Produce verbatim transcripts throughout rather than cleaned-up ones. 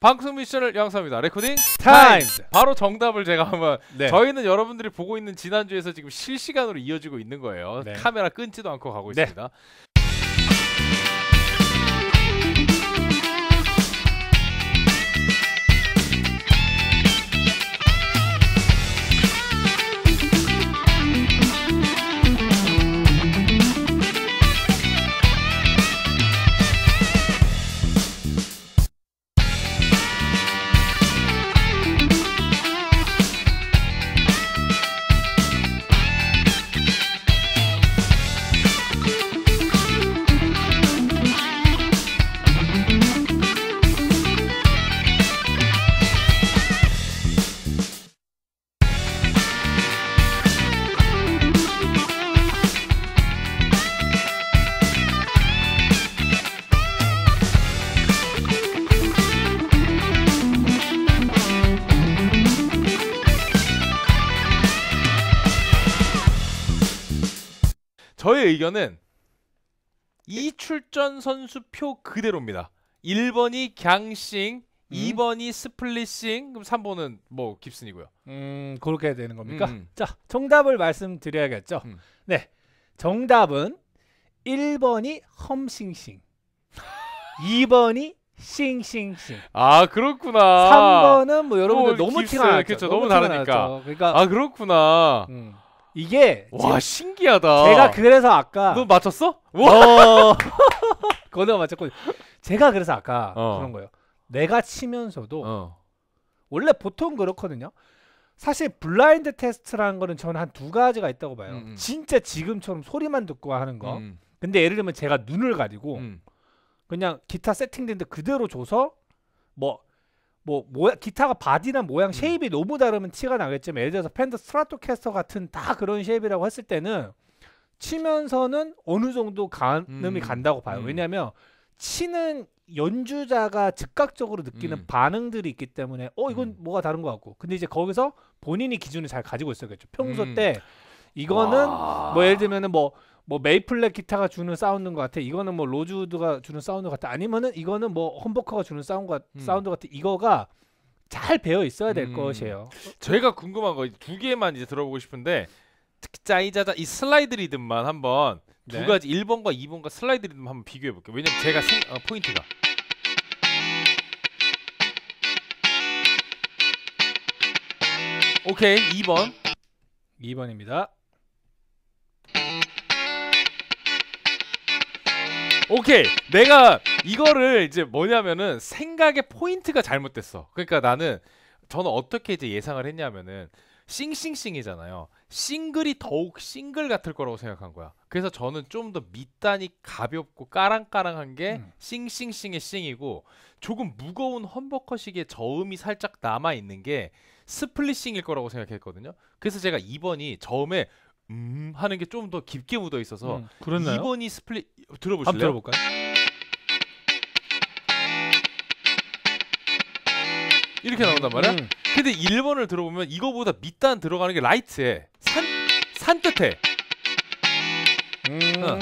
방송 미션을 양성합니다. 레코딩 타임! 바로 정답을 제가 한번 네. 저희는 여러분들이 보고 있는 지난주에서 지금 실시간으로 이어지고 있는 거예요. 네. 카메라 끊지도 않고 가고 네. 있습니다. 저의 의견은 이출전 선수 표 그대로입니다. 일 번이 갱싱, 음. 이 번이 스플릿싱, 그럼 삼 번은 뭐 깁슨이고요. 음, 그렇게 되는 겁니까? 음. 자, 정답을 말씀드려야겠죠. 음. 네, 정답은 일 번이 험싱싱, 이 번이 싱싱싱. 아, 그렇구나. 삼 번은 뭐 여러분들 뭐, 너무 깁슨, 티가 나죠. 그쵸, 너무 다르니까. 나죠. 그러니까 아, 그렇구나. 음. 이게 와, 신기하다. 제가 그래서 아까 너 맞췄어? 와. 그거 맞췄고 제가 그래서 아까 어. 그런 거예요. 내가 치면서도 어. 원래 보통 그렇거든요. 사실 블라인드 테스트라는 거는 저는 한 두 가지가 있다고 봐요. 음, 음. 진짜 지금처럼 소리만 듣고 하는 거. 음. 근데 예를 들면 제가 눈을 가리고 음. 그냥 기타 세팅된 데 그대로 줘서 뭐 뭐 모양 기타가 바디나 모양 음. 쉐입이 너무 다르면 티가 나겠지만 예를 들어서 펜더 스트라토캐스터 같은 다 그런 쉐입이라고 했을 때는 치면서는 어느 정도 감음이 음. 간다고 봐요. 음. 왜냐하면 치는 연주자가 즉각적으로 느끼는 음. 반응들이 있기 때문에 어 이건 음. 뭐가 다른 것 같고 근데 이제 거기서 본인이 기준을 잘 가지고 있어야겠죠. 평소 음. 때 이거는 와. 뭐 예를 들면은 뭐 뭐 메이플렉 기타가 주는 사운드인 것 같아. 이거는 뭐 로즈우드가 주는 사운드 같아. 아니면은 이거는 뭐 험버커가 주는 사운드, 음. 사운드 같아. 이거가 잘 배어 있어야 될 음. 것이에요. 제가 궁금한 거 두 개만 이제 들어보고 싶은데 특히 짜이자자 이 슬라이드 리듬만 한번 네. 두 가지 일 번과 이 번과 슬라이드 리듬 한번 비교해 볼게요. 왜냐면 제가 생, 어, 포인트가 오케이 이 번 이 번입니다. 오케이 내가 이거를 이제 뭐냐면은 생각의 포인트가 잘못됐어. 그러니까 나는 저는 어떻게 이제 예상을 했냐면은 싱싱싱이잖아요. 싱글이 더욱 싱글 같을 거라고 생각한 거야. 그래서 저는 좀 더 밑단이 가볍고 까랑까랑한 게 음. 싱싱싱의 싱이고 조금 무거운 험버커식의 저음이 살짝 남아 있는 게 스플릿싱일 거라고 생각했거든요. 그래서 제가 이 번이 저음에 음 하는 게 좀 더 깊게 묻어 있어서 음, 그렇나요? 이 번이 스플릿 들어보실래요? 한번 들어볼까요? 이렇게 나온단 말이야. 음. 근데 일 번을 들어보면 이거보다 밑단 들어가는 게 라이트해. 산 산뜻해. 음. 어.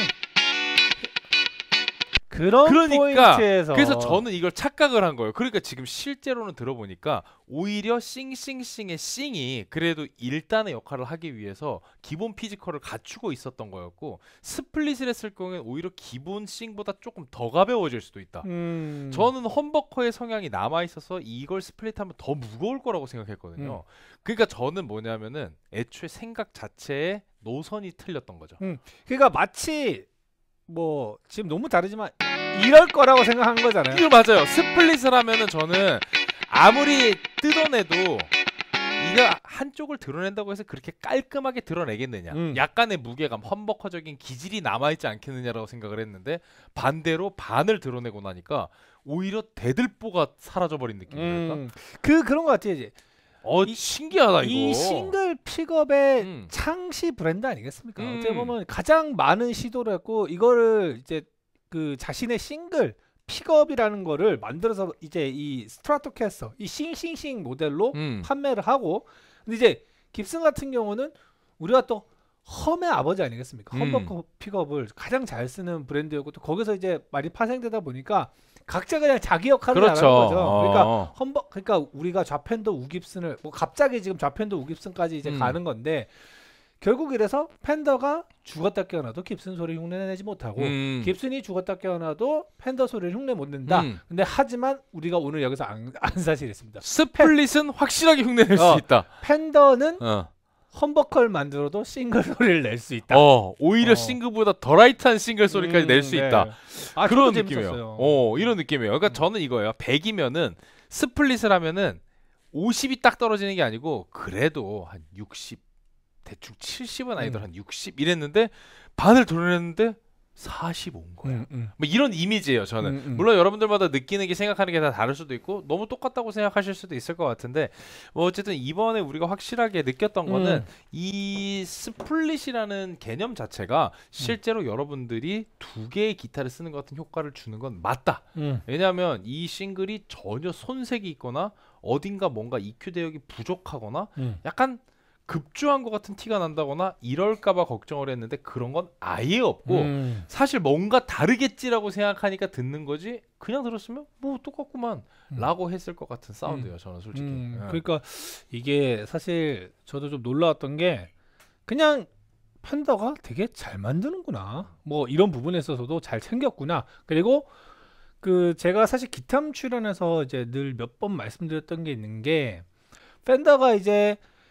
그런 그러니까 포인트에서 그래서 저는 이걸 착각을 한 거예요. 그러니까 지금 실제로는 들어보니까 오히려 싱싱싱의 싱이 그래도 일 단의 역할을 하기 위해서 기본 피지컬을 갖추고 있었던 거였고 스플릿을 했을 경우에는 오히려 기본 싱보다 조금 더 가벼워질 수도 있다. 음. 저는 험버커의 성향이 남아 있어서 이걸 스플릿하면 더 무거울 거라고 생각했거든요. 음. 그러니까 저는 뭐냐면은 애초에 생각 자체에 노선이 틀렸던 거죠. 음. 그러니까 마치 뭐 지금 너무 다르지만 이럴 거라고 생각한 거잖아요. 이거 맞아요. 스플릿을 하면은 저는 아무리 뜯어내도 이거 한쪽을 드러낸다고 해서 그렇게 깔끔하게 드러내겠느냐. 음. 약간의 무게감, 험버커적인 기질이 남아있지 않겠느냐라고 생각을 했는데 반대로 반을 드러내고 나니까 오히려 대들보가 사라져버린 느낌이랄까? 음. 그 그런 거 같아요. 이제 어 이- 신기하다 이거. 이 싱글 픽업의 음. 창시 브랜드 아니겠습니까? 음. 어떻게 보면 가장 많은 시도를 했고 이거를 이제 그 자신의 싱글 픽업이라는 거를 만들어서 이제 이 스트라토캐스터 이 싱싱싱 모델로 음. 판매를 하고 근데 이제 깁슨 같은 경우는 우리가 또 험의 아버지 아니겠습니까? 음. 험버커 픽업을 가장 잘 쓰는 브랜드였고 또 거기서 이제 많이 파생되다 보니까 각자 그냥 자기 역할을 그렇죠. 하는 거죠. 그러니까 어. 험버 그러니까 우리가 좌펜더 우깁슨을 뭐 갑자기 지금 좌펜더 우깁슨까지 이제 음. 가는 건데 결국 이래서 펜더가 죽었다 깨어나도 깁슨 소리 흉내내지 못하고 음. 깁슨이 죽었다 깨어나도 펜더 소리를 흉내 못 낸다. 음. 근데 하지만 우리가 오늘 여기서 안, 안 사실했습니다. 스플릿은 확실하게 흉내낼 어. 수 있다. 펜더는 어. 험버컬 만들어도 싱글 소리를 낼 수 있다. 어, 오히려 어. 싱글보다 더 라이트한 싱글 소리까지 음, 낼 수 네. 있다. 아, 그런 저도 느낌이에요. 재밌었어요. 어, 이런 느낌이에요. 그러니까 음. 저는 이거예요. 백이면은 스플릿을 하면은 오십이 딱 떨어지는 게 아니고 그래도 한 육십 대충 칠십은 아니더라도 음. 한 육십 이랬는데 반을 도려냈는데 사십오인 거예요. 음, 음. 뭐 이런 이미지예요. 저는 음, 음. 물론 여러분들마다 느끼는 게 생각하는 게 다 다를 수도 있고 너무 똑같다고 생각하실 수도 있을 것 같은데 뭐 어쨌든 이번에 우리가 확실하게 느꼈던 거는 음. 이 스플릿이라는 개념 자체가 실제로 음. 여러분들이 두 개의 기타를 쓰는 것 같은 효과를 주는 건 맞다. 음. 왜냐하면 이 싱글이 전혀 손색이 있거나 어딘가 뭔가 이큐 대역이 부족하거나 음. 약간 급조한 것 같은 티가 난다거나 이럴까봐 걱정을 했는데 그런 건 아예 없고 음. 사실 뭔가 다르겠지라고 생각하니까 듣는 거지 그냥 들었으면 뭐 똑같구만 음. 라고 했을 것 같은 사운드예요. 저는 솔직히. 음, 예. 그러니까 이게 사실 저도 좀 놀라웠던 게 그냥 펜더가 되게 잘 만드는구나. 뭐 이런 부분에 있어서도 잘 챙겼구나. 그리고 그 제가 사실 기탐 출연해서 이제 늘 몇 번 말씀드렸던 게 있는 게 펜더가 이제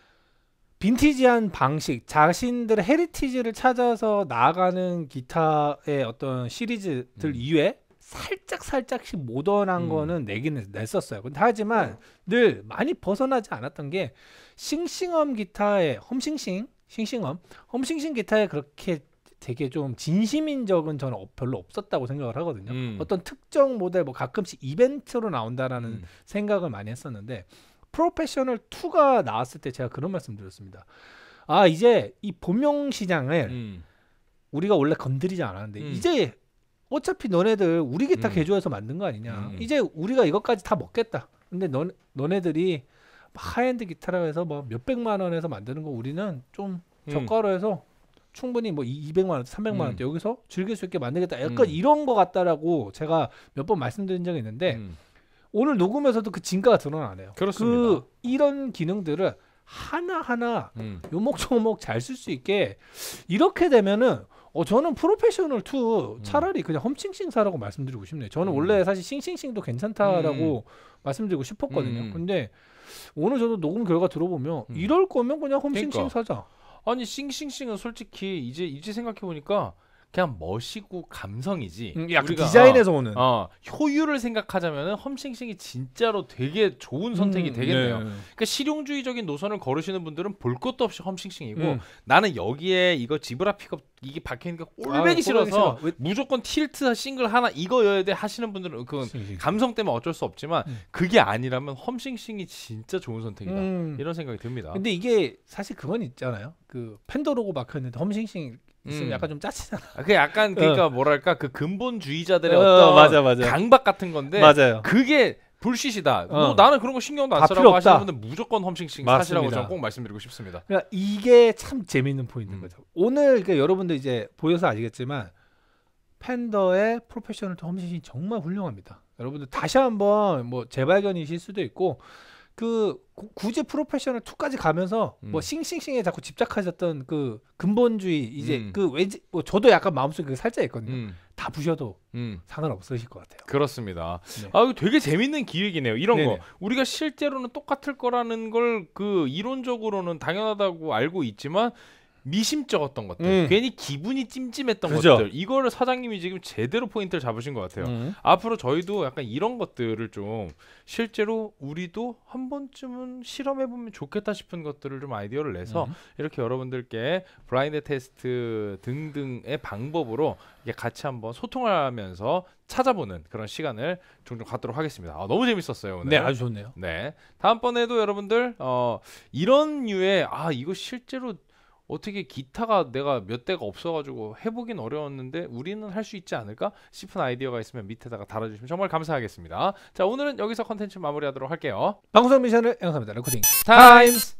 빈티지한 방식, 자신들의 헤리티지를 찾아서 나아가는 기타의 어떤 시리즈들 음. 이외에 살짝 살짝씩 모던한 음. 거는 내긴 냈었어요. 근데 하지만 늘 많이 벗어나지 않았던 게 싱싱엄 기타의 험싱싱, 싱싱엄, 험싱싱 기타에 그렇게 되게 좀 진심인 적은 저는 어- 별로 없었다고 생각을 하거든요. 음. 어떤 특정 모델 뭐 가끔씩 이벤트로 나온다라는 음. 생각을 많이 했었는데 프로페셔널 이가 나왔을 때 제가 그런 말씀 드렸습니다. 아 이제 이 본명 시장을 음. 우리가 원래 건드리지 않았는데 음. 이제 어차피 너네들 우리 기타 음. 개조해서 만든 거 아니냐. 음. 이제 우리가 이것까지 다 먹겠다. 근데 너, 너네들이 하이엔드 기타라고 해서 뭐 몇백만 원에서 만드는 거 우리는 좀 음. 저가로 해서 충분히 뭐 이백만 원, 삼백만 원대 음. 여기서 즐길 수 있게 만들겠다. 약간 음. 이런 거 같다라고 제가 몇 번 말씀드린 적이 있는데 음. 오늘 녹음에서도 그 진가가 드러나네요. 그렇습니다. 그 이런 기능들을 하나하나 음. 요목조목 잘 쓸 수 있게 이렇게 되면은 어 저는 프로페셔널 이 차라리 그냥 험싱싱 사라고 말씀드리고 싶네요. 저는 음. 원래 사실 싱싱싱도 괜찮다라고 말씀드리고 싶었거든요. 음. 근데 오늘 저도 녹음 결과 들어보면 음. 이럴 거면 그냥 험싱싱 그러니까. 사자. 아니 싱싱싱은 솔직히 이제 이제 생각해 보니까 그냥 멋이고 감성이지. 음, 약간 우리가, 디자인에서 오는. 어, 어, 효율을 생각하자면은 험싱싱이 진짜로 되게 좋은 선택이 음, 되겠네요. 네. 그러니까 실용주의적인 노선을 걸으시는 분들은 볼 것도 없이 험싱싱이고 음. 나는 여기에 이거 지브라 픽업 이게 박혀 있는 게 꼴배기 아, 싫어서 꼴보기 싫어. 무조건 틸트 싱글 하나 이거여야 돼 하시는 분들은 그건 싱싱. 감성 때문에 어쩔 수 없지만 음. 그게 아니라면 험싱싱이 진짜 좋은 선택이다. 음. 이런 생각이 듭니다. 근데 이게 사실 그건 있잖아요. 그 팬더 로고 박혀 있는데 험싱싱 있으면 음. 약간 좀 짜치잖아. 아, 그게 약간 그러니까 뭐랄까 그 근본주의자들의 어, 어떤 맞아, 맞아. 강박 같은 건데 맞아요. 그게 불시시다. 어. 뭐 나는 그런 거 신경도 안 다 쓰라고 필요 하시는 없다. 분들 무조건 험싱싱 맞습니다. 사시라고 저는 꼭 말씀드리고 싶습니다. 그러니까 이게 참 재미있는 포인트인 음. 거죠. 오늘 그러니까 여러분들 이제 보여서 아시겠지만 팬더의 프로페셔널 험싱이 정말 훌륭합니다. 여러분들 다시 한번 뭐 재발견이실 수도 있고 그 구- 굳이 프로페셔널 이까지 가면서 음. 뭐 싱싱싱에 자꾸 집착하셨던 그 근본주의 이제 음. 그 왠지 뭐 저도 약간 마음속에 그게 살짝 있거든요. 음, 다 부셔도 음. 상관없으실 것 같아요. 그렇습니다. 네. 아, 이거 되게 재밌는 기획이네요. 이런 네네. 거 우리가 실제로는 똑같을 거라는 걸 그 이론적으로는 당연하다고 알고 있지만 미심쩍었던 것들, 음. 괜히 기분이 찜찜했던 그죠. 것들, 이거를 사장님이 지금 제대로 포인트를 잡으신 것 같아요. 음. 앞으로 저희도 약간 이런 것들을 좀 실제로 우리도 한 번쯤은 실험해보면 좋겠다 싶은 것들을 좀 아이디어를 내서 음. 이렇게 여러분들께 블라인드 테스트 등등의 방법으로 이게 같이 한번 소통하면서 찾아보는 그런 시간을 종종 갖도록 하겠습니다. 아, 너무 재밌었어요 오늘. 네, 아주 좋네요. 네. 다음번에도 여러분들 어, 이런 류의 아 이거 실제로 어떻게 기타가 내가 몇 대가 없어가지고 해보긴 어려웠는데 우리는 할 수 있지 않을까 싶은 아이디어가 있으면 밑에다가 달아주시면 정말 감사하겠습니다. 자, 오늘은 여기서 컨텐츠 마무리하도록 할게요. 방송 미션을 영상입니다. 레코딩 타임스.